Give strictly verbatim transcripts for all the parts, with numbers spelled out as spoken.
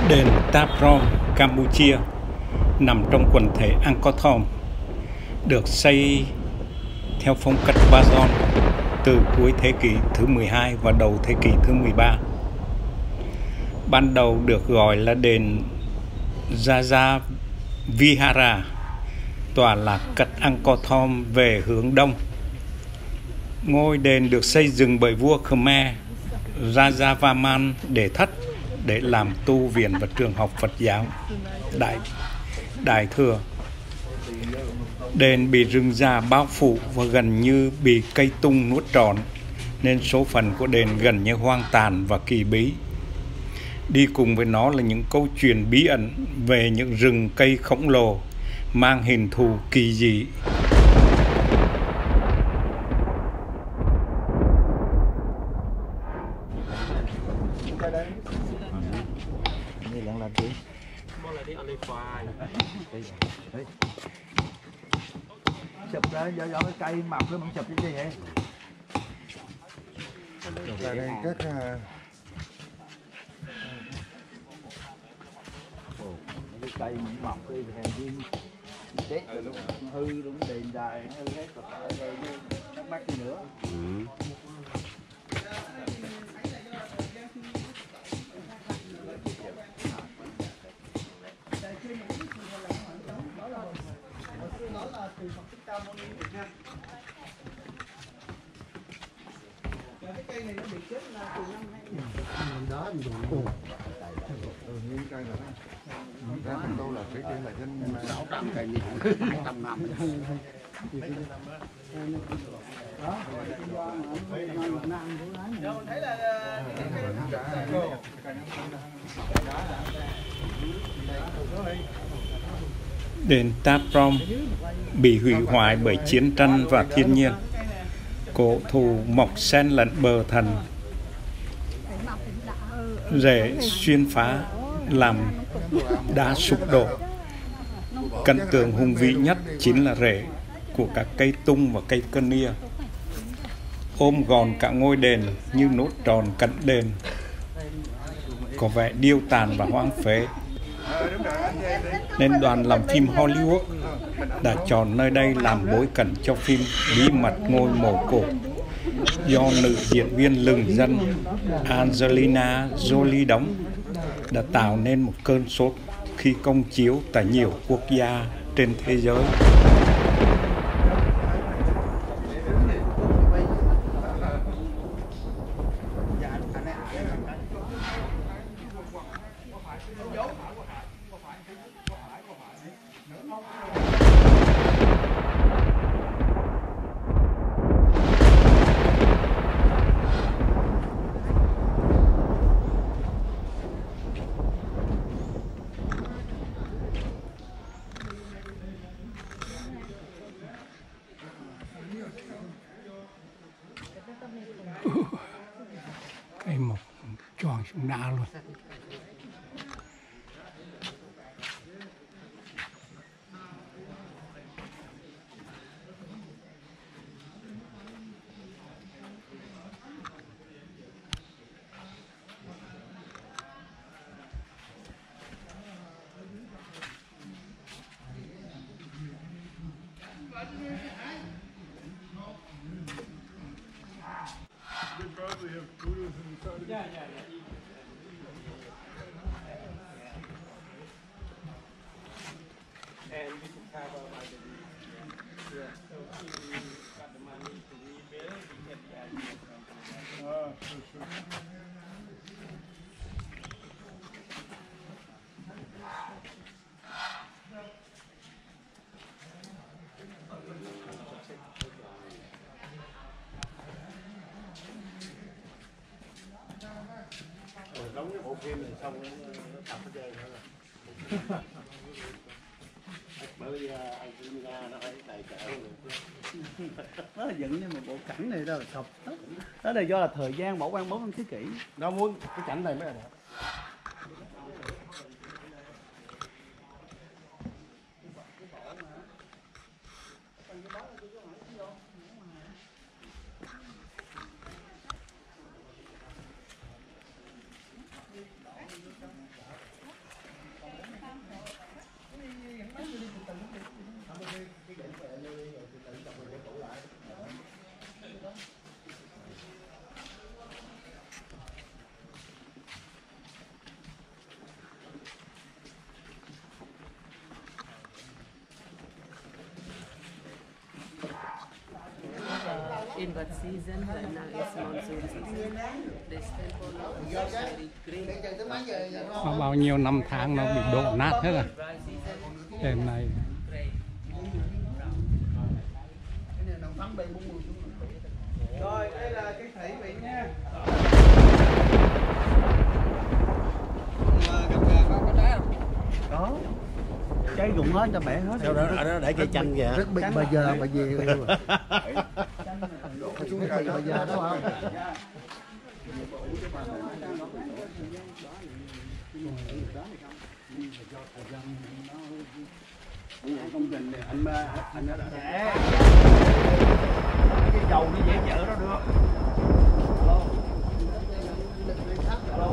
Đền Ta Prohm, Campuchia, nằm trong quần thể Angkor Thom, được xây theo phong cách Bajon từ cuối thế kỷ thứ mười hai và đầu thế kỷ thứ mười ba. Ban đầu được gọi là đền Jaja Vihara, tọa lạc cách Angkor Thom về hướng đông. Ngôi đền được xây dựng bởi vua Khmer Rajavarman Đệ Thất để làm tu viện và trường học Phật giáo Đại Đại Thừa. Đền bị rừng già bao phủ và gần như bị cây tung nuốt trọn, nên số phận của đền gần như hoang tàn và kỳ bí. Đi cùng với nó là những câu chuyện bí ẩn về những rừng cây khổng lồ mang hình thù kỳ dị. Chụp ra do do cái cây mọc nó mình chụp cái gì vậy? Chụp ra đây các cái cây mình mọc đi hèn chi chết rồi hư đúng đền đài hư hết rồi phải rồi thắc mắc gì nữa. Ừ. Cái cây này nó bị chết là từ năm hai nghìn đó thì đủ. Ừ, những cây là những cái mình tôi là cái cây là trên sáu trăm cây gì hai trăm năm. Đó, thấy là Đền Ta Prohm bị hủy hoại bởi chiến tranh và thiên nhiên. Cổ thụ mọc xen lẫn bờ thần, rễ xuyên phá làm đá sụp đổ. Cảnh tượng hùng vĩ nhất chính là rễ của các cây tung và cây cơ nia ôm gọn cả ngôi đền như nốt tròn cạnh đền, có vẻ điêu tàn và hoang phế. Nên đoàn làm phim Hollywood đã chọn nơi đây làm bối cảnh cho phim Bí mật ngôi mộ cổ do nữ diễn viên lừng danh Angelina Jolie đóng, đã tạo nên một cơn sốt khi công chiếu tại nhiều quốc gia trên thế giới. Cây mọc tròn xuống đá luôn. Yeah, yeah, yeah. And we can cover by the yeah. So if we got the money to rebuild, we get the idea from that. Ah, sure, sure. Đóng cái bộ phim này xong nó tập hết trơn nữa. Bởi vì Argentina nó phải tài trợ rồi. Nó là dựng nên một bộ cảnh này đó là sập hết. Đó là do là thời gian bỏ quan bốn năm thế kỷ. Nó muốn cái cảnh này mới là đẹp. flood season, right now it's monsoon season. This temple is very green. Có bao nhiêu năm tháng nó bị đổ nát hết rồi. Dry season, Đêm này gray. Rồi, đây là cái thủy vị nha. Có. Cháy rụng hết cho bẻ hết. Đâu đó ở đó để cây chanh kìa. Rất bây bây giờ mà về rồi. Xuống bây giờ đó không? Công trình này anh anh nói là cái dầu nó dễ chở đó được. Alo.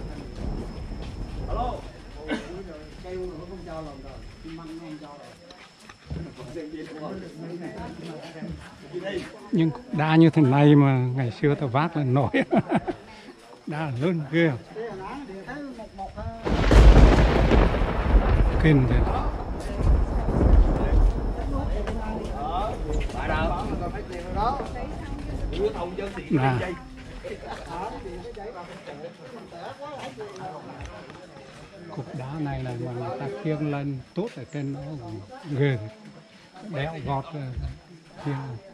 Alo. Cây nó không cho lòng rồi, măng nó không cho rồi. nhưng đá như thế này mà ngày xưa ta vác là nổi. Đá lớn kia. Kinh thế. Nè. Cục đá này là mà người ta khiêng lên tốt ở trên nó ghê, đéo gọt khiêng.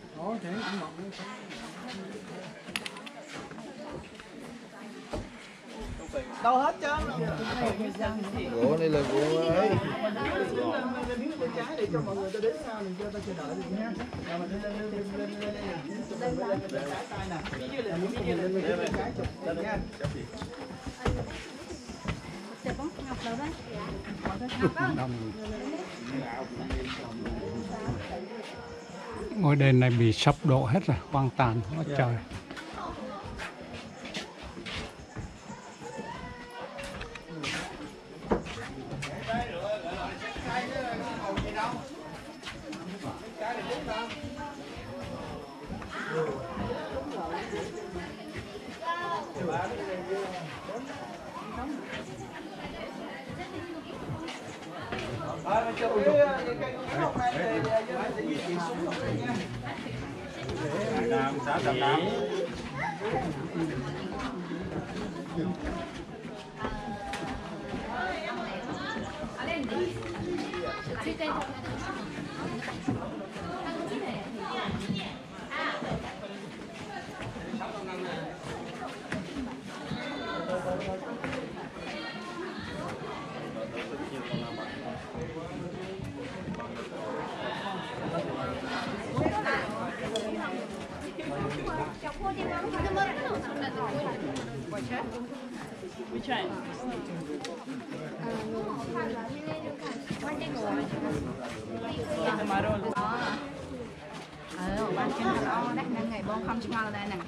Đâu hết chứ. Gỗ này là gỗ ấy. Trái để cho mọi người ta đến sau mình cho ta chờ đợi được nha. Rồi mình lên lên lên lên lên lên trái tay nè. Là muốn cùng lên lên trái chụp lên nha. Ngôi đền này bị sập đổ hết rồi, hoang tàn quá trời. Which one? Ờ, ban chân nó đắt năng ngày bông không small đây nè.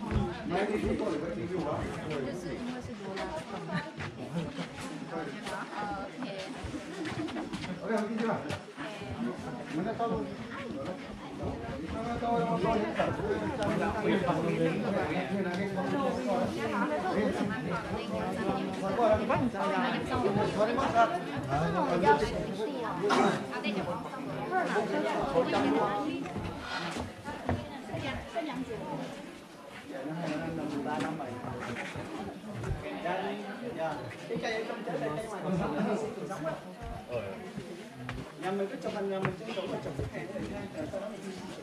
Cái cây trong trái này cây mà nhà mình cứ chụp hình nhà mình tranh thủ là chụp cái hàng này nha, sau đó mình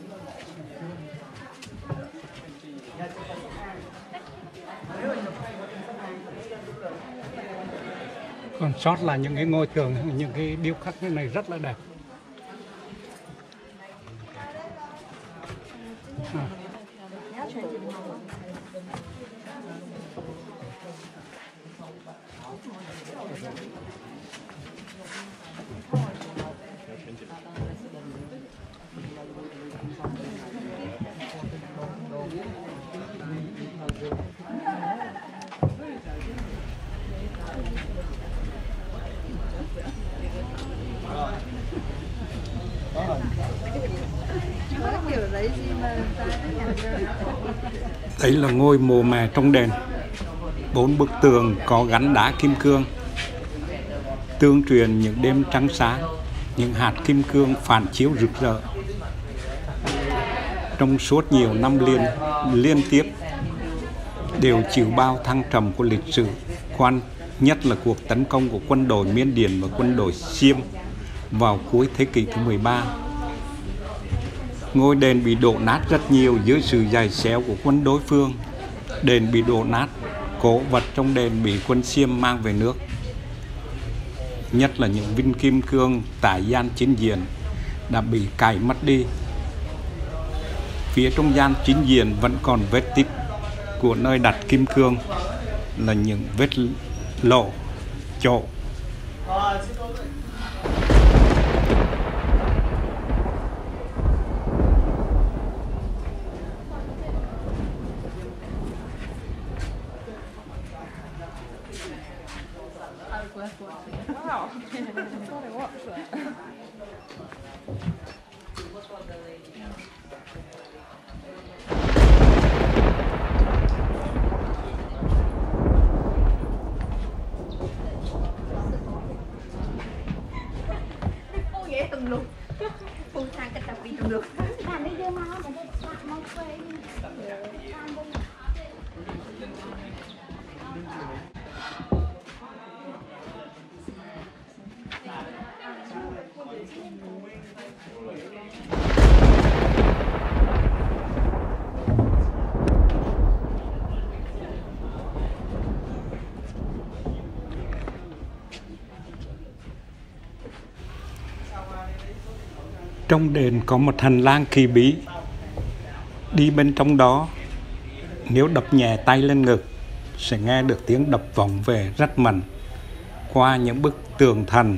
Còn sót là những cái ngôi tường, những cái điêu khắc cái này rất là đẹp. À. Đấy là ngôi mồ mè trong đền. Bốn bức tường có gắn đá kim cương, tương truyền những đêm trăng sáng, những hạt kim cương phản chiếu rực rỡ. Trong suốt nhiều năm liền, liên tiếp đều chịu bao thăng trầm của lịch sử, quan nhất là cuộc tấn công của quân đội Miến Điện và quân đội Xiêm vào cuối thế kỷ thứ mười ba. Ngôi đền bị đổ nát rất nhiều dưới sự giày xéo của quân đối phương. Đền bị đổ nát, cổ vật trong đền bị quân Xiêm mang về nước, nhất là những viên kim cương tại gian chính diện đã bị cày mất đi. Phía trong gian chính diện vẫn còn vết tích của nơi đặt kim cương, là những vết lỗ, chỗ. Từng lúc phun sang cái tập đi từng lúc làm đi đưa máu mà đây máu quê Trong đền có một hành lang kỳ bí. Đi bên trong đó, nếu đập nhẹ tay lên ngực, sẽ nghe được tiếng đập vọng về rất mạnh qua những bức tường thành.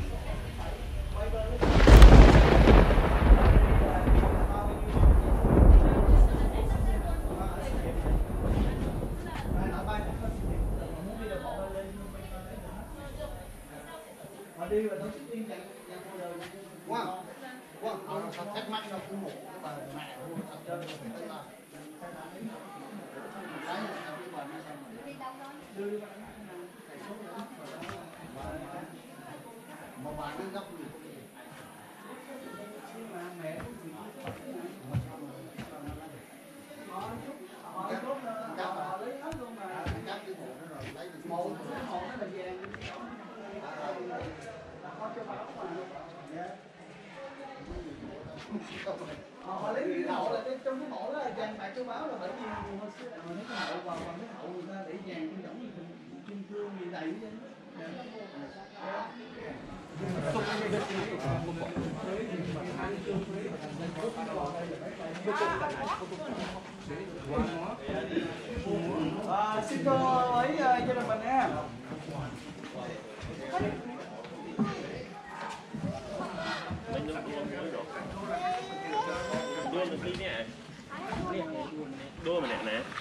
Họ lấy cái mộ là trong cái mộ đó là vàng bạc châu báu, là bởi vì hồi xưa mà mấy cái mộ vào bằng cái mộ người ta để vàng cũng giống như kim cương gì đầy chứ. À, xin cô ấy gia đình mình nha. Đua mình đi nè. Đua mình nè nè.